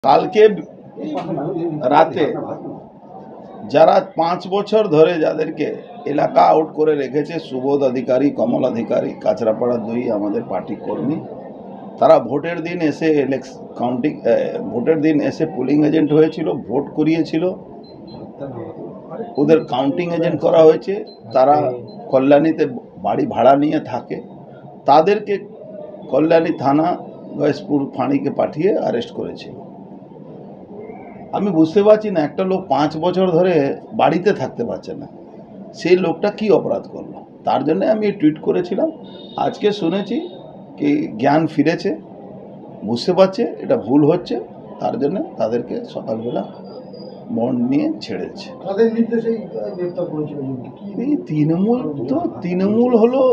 কালকে রাতে যারা 5 বছর ধরে যাদেরকে এলাকা আউট করে রেখেছে, সুবোধ অধিকারী, কমল অধিকারী, কাঁচরাপাড়া 2 আমাদের পার্টি কর্মী, তারা ভোটের দিন এসে ভোটের দিন এসে পুলিং এজেন্ট হয়েছিল, ভোট করিয়েছিল, ওদের কাউন্টিং এজেন্ট করা হয়েছে। তারা কল্যাণীতে বাড়ি ভাড়া নিয়ে থাকে, তাদেরকে কল্যাণী থানা গয়েশপুর ফাঁড়িকে পাঠিয়ে অ্যারেস্ট করেছিল। আমি বুঝতে পারছি না, একটা লোক 5 বছর ধরে বাড়িতে থাকতে পারছে না, সেই লোকটা কি অপরাধ করলো। তার জন্য আমি টুইট করেছিলাম। আজকে শুনেছি কি জ্ঞান ফিরেছে, বুঝতে পারছে এটা ভুল হচ্ছে, তার জন্য তাদেরকে সকালবেলা বন্ড নিয়ে ছেড়েছে। এই তৃণমূল হলো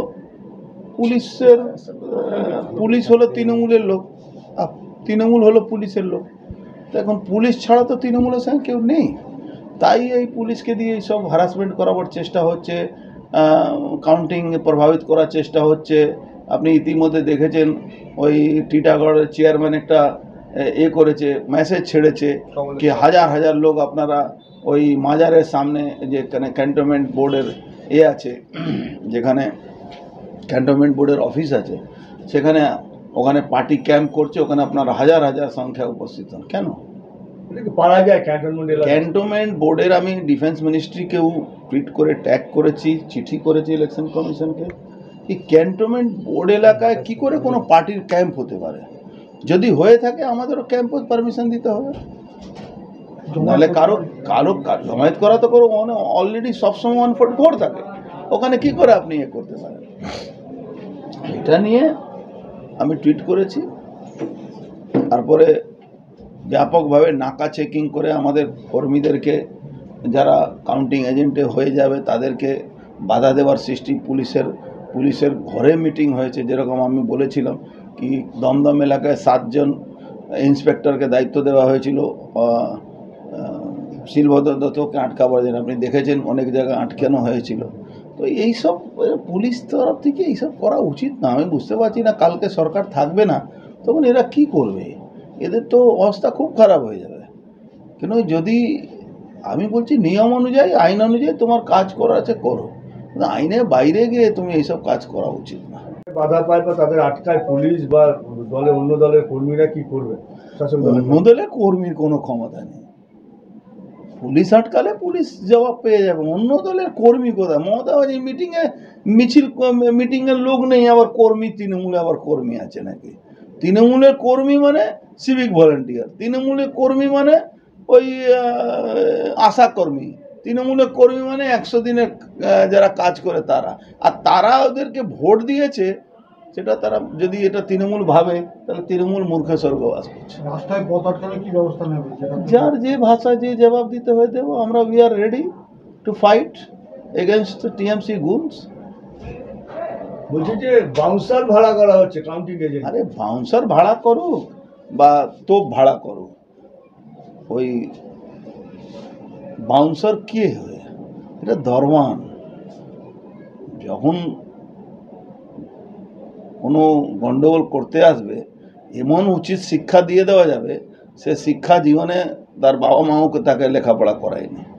পুলিশ হলো তৃণমূলের লোক, তৃণমূল হলো পুলিশের লোক। তো এখন পুলিশ ছাড়া তো তৃণমূলের সঙ্গে কেউ নেই, তাই এই পুলিশকে দিয়ে সব হ্যারাসমেন্ট করাবার চেষ্টা হচ্ছে, কাউন্টিং প্রভাবিত করার চেষ্টা হচ্ছে। আপনি ইতিমধ্যে দেখেছেন ওই টিটাগড়ের চেয়ারম্যান একটা করেছে, মেসেজ ছেড়েছে কি হাজার হাজার লোক আপনারা ওই মাজারের সামনে, যেখানে ক্যান্টনমেন্ট বোর্ডের আছে, যেখানে ক্যান্টনমেন্ট বোর্ডের অফিস আছে, সেখানে ওখানে পার্টি ক্যাম্প করছে, ওখানে আপনারা হাজার হাজার সংখ্যায় উপস্থিত হন। কেন পারা যায় ক্যান্টনমেন্ট বোর্ডের? আমি ডিফেন্স মিনিস্ট্রিকেও টুইট করে ট্যাগ করেছি, চিঠি করেছি ইলেকশন কমিশনকে। এই ক্যান্টনমেন্ট বোর্ড এলাকায় কি করে কোনো পার্টির ক্যাম্প হতে পারে? যদি হয়ে থাকে আমাদেরও ক্যাম্প পারমিশন দিতে হবে, নাহলে কারো জমায়েত করা তো করো অলরেডি সবসময় 144 থাকে, ওখানে কি করে আপনি করতে পারেন? এটা নিয়ে আমি টুইট করেছি। তারপরে ব্যাপকভাবে নাকা চেকিং করে আমাদের কর্মীদেরকে, যারা কাউন্টিং এজেন্টে হয়ে যাবে তাদেরকে বাধা দেওয়ার সৃষ্টি, পুলিশের ঘরে মিটিং হয়েছে। যেরকম আমি বলেছিলাম কি দমদম এলাকায় 7 জন ইন্সপেক্টরকে দায়িত্ব দেওয়া হয়েছিল শিলভদ্র দত্তকে আটকাবার জন্য। আপনি দেখেছেন অনেক জায়গায় আটকানো হয়েছিল। তো এইসব পুলিশ তরফ থেকে এইসব করা উচিত না। আমি বুঝতে পারছি না, কালকে সরকার থাকবে না, তখন এরা কি করবে? এদের তো অবস্থা খুব খারাপ হয়ে যাবে। কেন, যদি আমি বলছি নিয়ম অনুযায়ী, আইন অনুযায়ী তোমার কাজ করা আছে করো, কিন্তু আইনের বাইরে গিয়ে তুমি এইসব কাজ করা উচিত না। বাধা পায় বা তাদের আটকায় পুলিশ বা অন্য দলের কর্মীরা কি করবে? অন্য দলের কর্মীর কোনো ক্ষমতা নেই, পুলিশ আটকালে পুলিশ জবাব পেয়ে যাবে। অন্য দলের কর্মী কোথায়? মমতা বাজি মিটিংয়ের লোক নেই, আবার কর্মী তৃণমূলে আবার কর্মী আছে নাকি? তৃণমূলের কর্মী মানে সিভিক ভলেন্টিয়ার, তৃণমূলের কর্মী মানে ওই আশা কর্মী, তৃণমূলের কর্মী মানে 100 দিনের যারা কাজ করে তারা। আর তারা ওদেরকে ভোট দিয়েছে, সেটা তারা যদি এটা তৃণমূল ভাবে, তাহলে তৃণমূল মূর্খ স্বর্গবাস করছে। রাস্তায় পথ আটকালে কি ব্যবস্থা নেবে? যার যে ভাষা যে জবাব দিতে হয়ে দেবো আমরা। We are ready to fight against TMC goons. বলছি যে বাউন্সার ভাড়া করা হচ্ছে কাউন্টিং এজেন্ট। আরে বাউন্সার ভাড়া করুক বা তোপ ভাড়া করুক, ওই বাউন্সার কে হয়ে? এটা দরওয়ান। যখন কোনো গন্ডগোল করতে আসবে, এমন উচিত শিক্ষা দিয়ে দেওয়া যাবে, সে শিক্ষা জীবনে তার বাবা মাও তাকে লেখাপড়া করায়নি।